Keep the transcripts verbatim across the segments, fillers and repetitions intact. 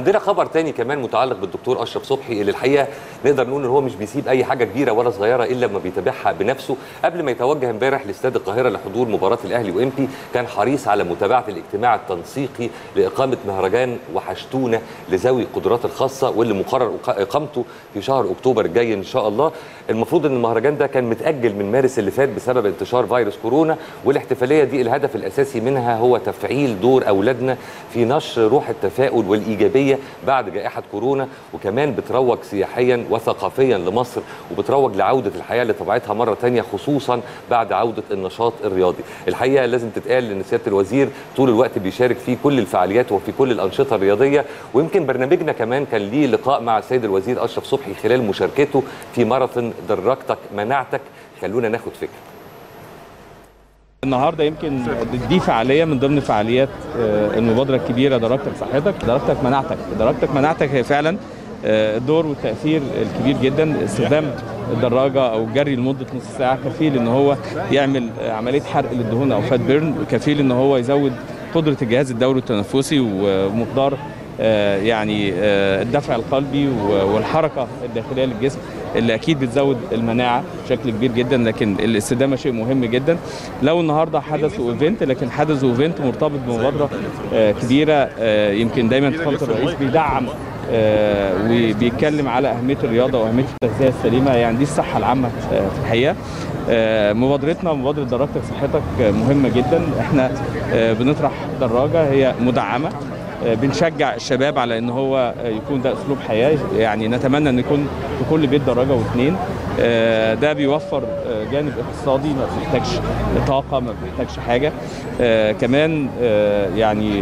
عندنا خبر تاني كمان متعلق بالدكتور اشرف صبحي اللي الحقيقه نقدر نقول ان هو مش بيسيب اي حاجه كبيره ولا صغيره الا لما بيتابعها بنفسه. قبل ما يتوجه امبارح لاستاد القاهره لحضور مباراه الاهلي وامبي كان حريص على متابعه الاجتماع التنسيقي لاقامه مهرجان وحشتونا لذوي القدرات الخاصه واللي مقرر اقامته في شهر اكتوبر الجاي ان شاء الله. المفروض ان المهرجان ده كان متاجل من مارس اللي فات بسبب انتشار فيروس كورونا، والاحتفاليه دي الهدف الاساسي منها هو تفعيل دور اولادنا في نشر روح التفاؤل والايجابيه بعد جائحه كورونا، وكمان بتروج سياحيا وثقافيا لمصر وبتروج لعوده الحياه لطبيعتها مره ثانيه خصوصا بعد عوده النشاط الرياضي. الحقيقه لازم تتقال ان سياده الوزير طول الوقت بيشارك في كل الفعاليات وفي كل الانشطه الرياضيه، ويمكن برنامجنا كمان كان ليه لقاء مع السيد الوزير اشرف صبحي خلال مشاركته في ماراثون دراجتك مناعتك. خلونا ناخد فكره. النهارده يمكن دي فعاليه من ضمن فعاليات المبادره الكبيره دراجتك صحتك دراجتك مناعتك. دراجتك مناعتك هي فعلا الدور والتاثير الكبير جدا. استخدام الدراجه او الجري لمده نص ساعه كفيل ان هو يعمل عمليه حرق للدهون او فات بيرن، كفيل ان هو يزود قدره الجهاز الدوري التنفسي ومقدار يعني الدفع القلبي والحركه الداخليه للجسم اللي اكيد بتزود المناعه بشكل كبير جدا. لكن الاستدامه شيء مهم جدا. لو النهارده حدثوا ايفنت لكن حدثوا ايفنت مرتبط بمبادره كبيره، يمكن دايما فخامه الرئيس بيدعم وبيتكلم على اهميه الرياضه واهميه التغذيه السليمه، يعني دي الصحه العامه في الحقيقه. مبادرتنا مبادره دراجتك صحتك مهمه جدا. احنا بنطرح دراجه هي مدعمه، بنشجع الشباب على ان هو يكون ده اسلوب حياه، يعني نتمنى ان يكون في كل بيت دراجه واثنين. ده بيوفر جانب اقتصادي، ما بيحتاجش طاقه، ما بيحتاجش حاجه. كمان يعني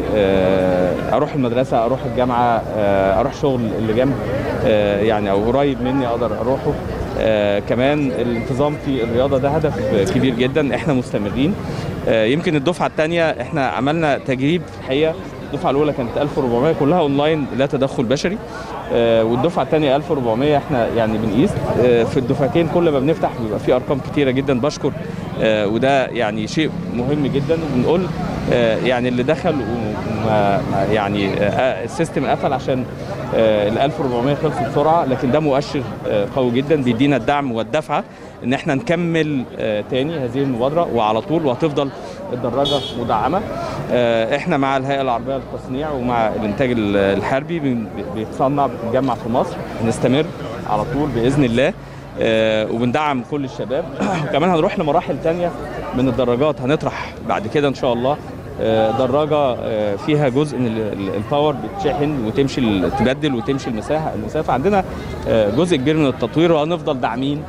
اروح المدرسه، اروح الجامعه، اروح شغل اللي جنب يعني او قريب مني اقدر اروحه. كمان الانتظام في الرياضه ده هدف كبير جدا. احنا مستمرين. يمكن الدفعه الثانيه احنا عملنا تجريب في الحقيقه. الدفعه الاولى كانت ألف وأربعمية كلها اونلاين لا تدخل بشري، آه والدفعه الثانيه ألف وأربعمية. احنا يعني بنقيس آه في الدفعتين كل ما بنفتح بيبقى في ارقام كتيره جدا. بشكر آه وده يعني شيء مهم جدا. وبنقول آه يعني اللي دخل وما يعني آه السيستم قفل عشان آه ال ألف وأربعمية خلصوا بسرعه، لكن ده مؤشر آه قوي جدا بيدينا الدعم والدفعه ان احنا نكمل آه تاني هذه المبادره وعلى طول، وهتفضل الدراجه مدعمه. آه احنا مع الهيئه العربيه للتصنيع ومع الانتاج الحربي بيتصنع بتتجمع في مصر، نستمر على طول باذن الله. آه وبندعم كل الشباب. وكمان هنروح لمراحل تانية من الدراجات. هنطرح بعد كده ان شاء الله آه دراجه آه فيها جزء من الباور بتشحن وتمشي تبدل وتمشي المساحه المسافه. عندنا آه جزء كبير من التطوير وهنفضل داعمين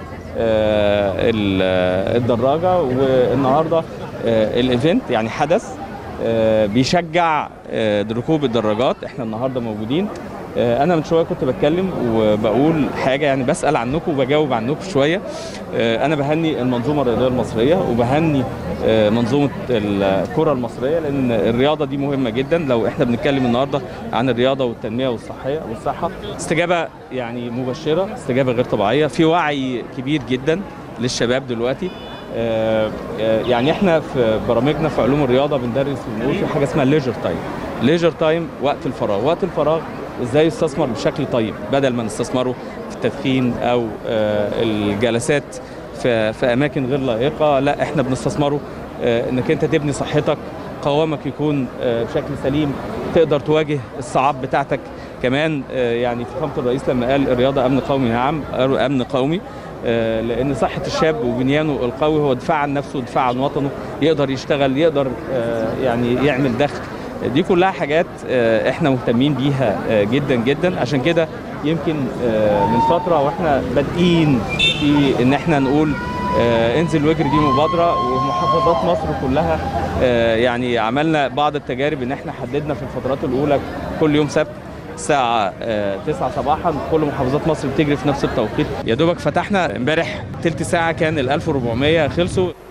آه الدراجه. والنهارده آه الايفنت يعني حدث آه بيشجع آه ركوب الدراجات. احنا النهارده موجودين. آه انا من شويه كنت بتكلم وبقول حاجه، يعني بسال عنكم وبجاوب عنكم شويه. آه انا بهني المنظومه الرياضيه المصريه وبهني آه منظومه الكره المصريه، لان الرياضه دي مهمه جدا. لو احنا بنتكلم النهارده عن الرياضه والتنميه والصحيه والصحه، استجابه يعني مبشره، استجابه غير طبيعيه، في وعي كبير جدا للشباب دلوقتي. آه يعني احنا في برامجنا في علوم الرياضه بندرس ونقول في حاجه اسمها ليجر تايم. ليجر تايم وقت الفراغ. وقت الفراغ ازاي يستثمر بشكل طيب، بدل ما نستثمره في التدخين او آه الجلسات في, في اماكن غير لائقه، لا احنا بنستثمره آه انك انت تبني صحتك، قوامك يكون آه بشكل سليم، تقدر تواجه الصعاب بتاعتك. كمان آه يعني فخامه الرئيس لما قال الرياضه امن قومي، نعم امن قومي، لأن صحة الشاب وبنيانه القوي هو دفاع عن نفسه ودفاع عن وطنه، يقدر يشتغل، يقدر يعني يعمل دخل. دي كلها حاجات احنا مهتمين بيها جدا جدا. عشان كده يمكن من فترة واحنا بادئين في ان احنا نقول انزل واجري، دي مبادرة ومحافظات مصر كلها يعني عملنا بعض التجارب ان احنا حددنا في الفترات الأولى كل يوم سبت الساعة تسعة صباحا كل محافظات مصر بتجري في نفس التوقيت. يا دوبك فتحنا امبارح تلت ساعة كان ال ألف وأربعمية خلصوا.